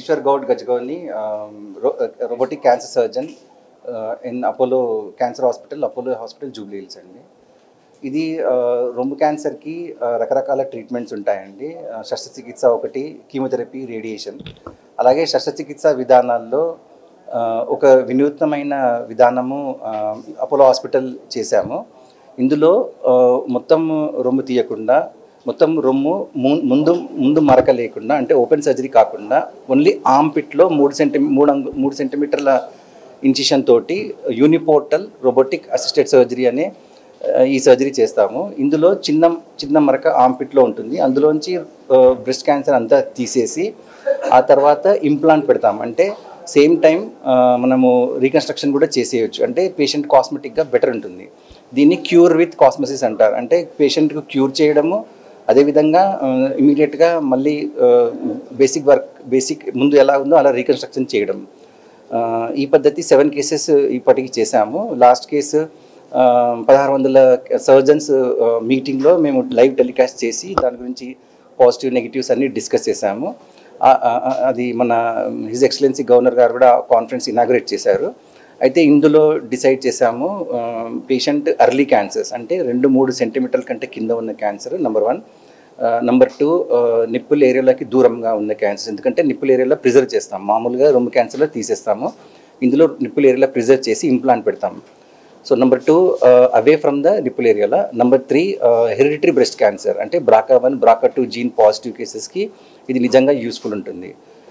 Ishwar Gaud Gajgoni, robotic cancer surgeon in Apollo Cancer Hospital, Apollo Hospital, Jubilee Hills అండి. ఇది రొమ్ము క్యాన్సర్కి రకరకాల ట్రీట్మెంట్స్ ఉంటాయండి. శస్త్రచికిత్స ఒకటి, కీమోథెరపీ, రేడియేషన్. అలాగే శస్త్రచికిత్స విధానాల్లో ఒక వినూత్నమైన విధానము అపోలో హాస్పిటల్ చేశాము. ఇందులో మొత్తం రొమ్ము తీయకుండా, మొత్తం రొమ్ము ముందు మరక లేకుండా, అంటే ఓపెన్ సర్జరీ కాకుండా ఓన్లీ ఆర్మ్ పిట్లో 3 సెంటీమీటర్ల ఇన్సిషన్ తోటి యూనిపోర్టల్ రోబోటిక్ అసిస్టెడ్ సర్జరీ అనే ఈ సర్జరీ చేస్తాము. ఇందులో చిన్న మరక ఆర్మ్ పిట్లో ఉంటుంది. అందులోంచి బ్రెస్ట్ క్యాన్సర్ అంతా తీసేసి ఆ తర్వాత ఇంప్లాంట్ పెడతాం. అంటే సేమ్ టైం మనము రీకన్స్ట్రక్షన్ కూడా చేసేయచ్చు. అంటే పేషెంట్ కాస్మెటిక్గా బెటర్ ఉంటుంది. దీన్ని క్యూర్ విత్ కాస్మెసిస్ అంటారు. అంటే పేషెంట్కు క్యూర్ చేయడము, అదేవిధంగా ఇమీడియట్గా మళ్ళీ బేసిక్ ముందు ఎలా ఉందో అలా రీకన్స్ట్రక్షన్ చేయడం. ఈ పద్ధతి 7 కేసెస్ ఇప్పటికి చేశాము. లాస్ట్ కేసు 1600 సర్జన్స్ మీటింగ్లో మేము లైవ్ టెలికాస్ట్ చేసి దాని గురించి పాజిటివ్ నెగిటివ్స్ అన్నీ డిస్కస్ చేశాము. అది మన హిజ్ ఎక్సలెన్సీ గవర్నర్ గారు కూడా కాన్ఫరెన్స్ ఇనాగ్రేట్ చేశారు. అయితే ఇందులో డిసైడ్ చేశాము, పేషెంట్ ఎర్లీ క్యాన్సర్స్ అంటే 2-3 సెంటీమీటర్ల కంటే కింద ఉన్న క్యాన్సర్ నెంబర్ 1. నెంబర్ 2 నిప్పుల్ ఏరియాలకి దూరంగా ఉన్న క్యాన్సర్. ఎందుకంటే నిప్పుల్ ఏరియాలో ప్రిజర్వ్ చేస్తాం. మామూలుగా రొమ్ము క్యాన్సర్లో తీసేస్తాము. ఇందులో నిప్పుల్ ఏరియాలో ప్రిజర్వ్ చేసి ఇంప్లాంట్ పెడతాము. So number 2 away from the nipple ఏరియాలో. నెంబర్ 3 హెరిడిటరీ బ్రెస్ట్ క్యాన్సర్ అంటే BRCA1, BRCA2 జీన్ పాజిటివ్ కేసెస్కి ఇది నిజంగా యూస్ఫుల్ ఉంటుంది.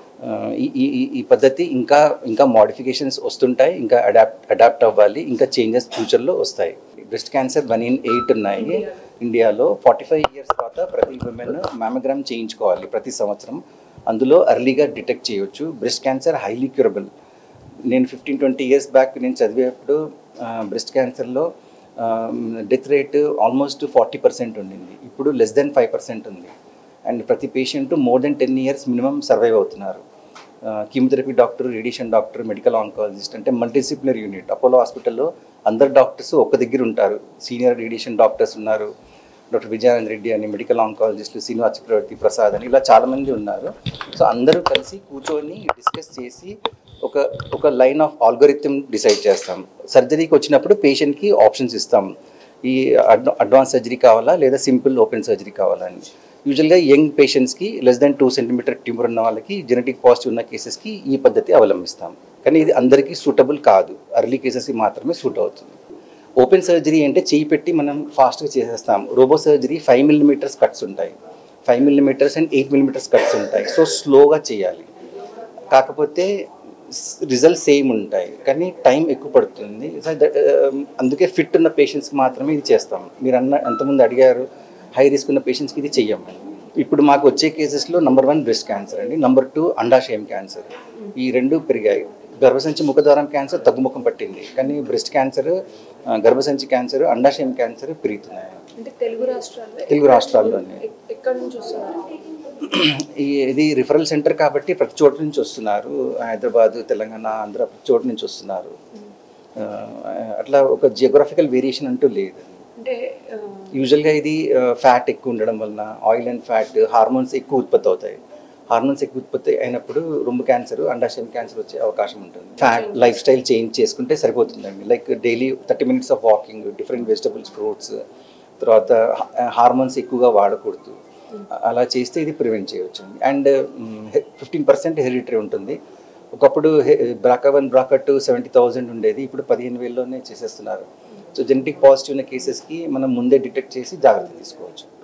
ఈ పద్ధతి ఇంకా మోడిఫికేషన్స్ వస్తుంటాయి, ఇంకా అడాప్ట్ అవ్వాలి, ఇంకా చేంజెస్ ఫ్యూచర్లో వస్తాయి. బ్రెస్ట్ క్యాన్సర్ 1 in 8 ఉన్నాయి ఇండియాలో. 45 years తర్వాత ప్రతి ఉమెన్ మ్యామోగ్రామ్ చేయించుకోవాలి ప్రతి సంవత్సరం. అందులో ఎర్లీగా డిటెక్ట్ చేయవచ్చు. Breast cancer highly curable. నేను 15-20 years బ్యాక్ నేను చదివేప్పుడు బ్రెస్ట్ క్యాన్సర్లో డెత్ రేట్ ఆల్మోస్ట్ 40% ఉండింది. ఇప్పుడు less than 5% ఉంది. అండ్ ప్రతి patient more than 10 years minimum survive అవుతున్నారు. Chemotherapy doctor, radiation doctor, medical oncologist అంటే మల్టీడిసిప్లినరీ యూనిట్. అపోలో హాస్పిటల్లో అందరు డాక్టర్స్ ఒక దగ్గర ఉంటారు. సీనియర్ రేడియేషన్ డాక్టర్స్ ఉన్నారు, డాక్టర్ విజయానంద రెడ్డి అని, మెడికల్ ఆంకాలజిస్టులు శ్రీనివాస్ చక్రవర్తి ప్రసాద్ అని, ఇలా చాలామంది ఉన్నారు. సో అందరూ కలిసి కూర్చొని డిస్కస్ చేసి ఒక లైన్ ఆఫ్ ఆల్గోరిథం డిసైడ్ చేస్తాం. సర్జరీకి వచ్చినప్పుడు పేషెంట్కి ఆప్షన్స్ ఇస్తాం. ఈ అడ్వాన్స్ సర్జరీ కావాలా లేదా సింపుల్ ఓపెన్ సర్జరీ కావాలా అని. యూజువల్గా యంగ్ పేషెంట్స్కి less than 2 సెంటీమీటర్ ట్యూమర్ ఉన్న వాళ్ళకి, జెనెటిక్ పాజిటివ్ ఉన్న కేసెస్కి ఈ పద్ధతి అవలంబిస్తాం. కానీ ఇది అందరికీ సూటబుల్ కాదు, ఎర్లీ కేసెస్కి మాత్రమే సూట్ అవుతుంది. ఓపెన్ సర్జరీ అంటే చేయి పెట్టి మనం ఫాస్ట్గా చేసేస్తాం. రోబో సర్జరీ 5 mm కట్స్ ఉంటాయి, 5 mm and 8 mm కట్స్ ఉంటాయి. సో స్లోగా చేయాలి, కాకపోతే రిజల్ట్ సేమ్ ఉంటాయి, కానీ టైం ఎక్కువ పడుతుంది. అందుకే ఫిట్ ఉన్న పేషెంట్స్కి మాత్రమే ఇది చేస్తాం. మీరు ఎంతమంది అడిగారు, హై రిస్క్ ఉన్న పేషెంట్స్కి ఇది చెయ్యము. ఇప్పుడు మాకు వచ్చే కేసెస్లో నెంబర్ 1 బ్రెస్ట్ క్యాన్సర్ అండి, నెంబర్ 2 అండాశయం క్యాన్సర్. ఈ 2 పెరిగాయి. గర్భసంచి ముఖద్వారం క్యాన్సర్ తగ్గుముఖం పట్టింది, కానీ బ్రెస్ట్ క్యాన్సర్, గర్భసంచి క్యాన్సర్, అండాశయం క్యాన్సర్ పెరుగుతున్నాయి. తెలుగు రాష్ట్రాల్లోనే. ఇది రిఫరల్ సెంటర్ కాబట్టి ప్రతి చోట నుంచి వస్తున్నారు. హైదరాబాద్, తెలంగాణ, ఆంధ్ర ప్రతి చోట నుంచి వస్తున్నారు. అట్లా ఒక జియోగ్రఫికల్ వేరియేషన్ అంటూ లేదు. యూజువల్గా ఇది ఫ్యాట్ ఎక్కువ ఉండడం వలన, ఆయిల్ అండ్ ఫ్యాట్, హార్మోన్స్ ఎక్కువ ఉత్పత్తి అవుతాయి. హార్మోన్స్ ఎక్కువ ఉత్పత్తి అయినప్పుడు రొమ్ము క్యాన్సర్, అండాశయం క్యాన్సర్ వచ్చే అవకాశం ఉంటుంది. ఫ్యాట్ లైఫ్ స్టైల్ చేంజ్ చేసుకుంటే సరిపోతుందండి. Like daily 30 minutes of walking, different vegetables, fruits, తర్వాత హార్మోన్స్ ఎక్కువగా వాడకూడదు. అలా చేస్తే ఇది ప్రివెంట్ చేయవచ్చు. అండ్ 15% హెరిడిటరీ ఉంటుంది. ఒకప్పుడు BRCA1, BRCA2 70,000 ఉండేది, ఇప్పుడు 15,000లోనే చేసేస్తున్నారు. సో జెనెటిక్ పాజిటివ్ ఉన్న కేసెస్కి మనం ముందే డిటెక్ట్ చేసి జాగ్రత్త తీసుకోవచ్చు.